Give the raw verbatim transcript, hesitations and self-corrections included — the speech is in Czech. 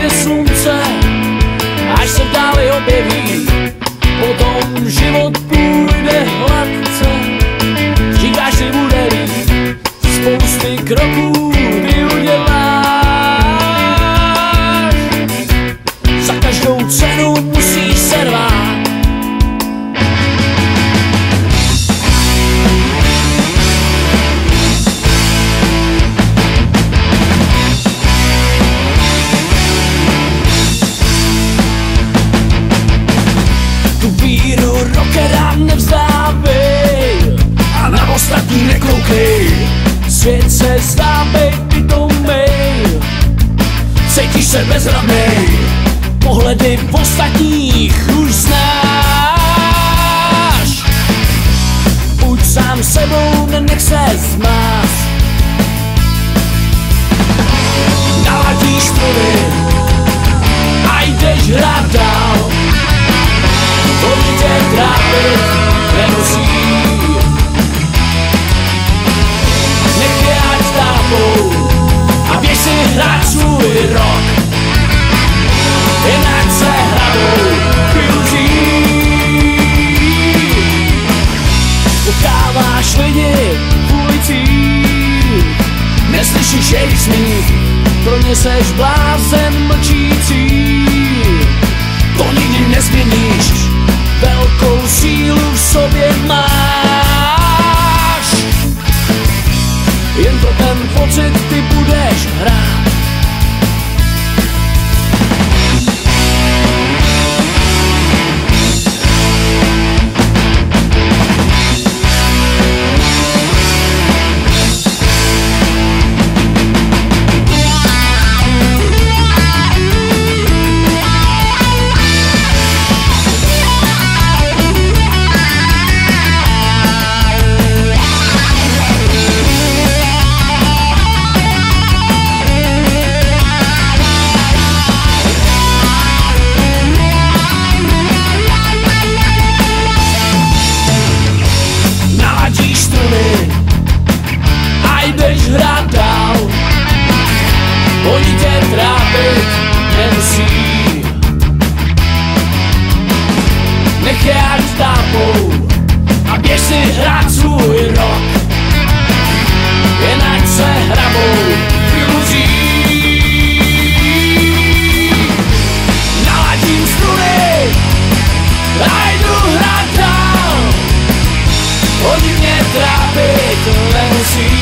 vzejde slunce, až se v dáli objeví, potom život půjde hladce. Říkáš si bude líp, spousty kroků ty uděláš, za každou cenu musíš se rvát. Tu víru rockera nevzdávej a na ostatní nekoukej. Svět se zdá být pitomej, cítíš se bezradnej, pohledy ostatních už znáš. Buď sám sebou, nenech se zmást. Naladíš struny a jdeš hrát dál. Oni tě trápit nemusí, nech je ať tápou a běž si hrát svůj rock, jinak se hrabou iluzí. Potkáváš lidi v ulicích, neslyšíš jejich smích, pro ně seš blázen mlčící. To nikdy nezměníš, velkou sílu v sobě máš, jen pro ten pocit ty budeš hrát. A jdeš hrát dál, oni tě trápit nemusí, nech je ať tápou a běž si hrát svůj rock, jinak se hrabou iluzí. Naladím struny a jdu hrát dál, oni mě trápit nemusí,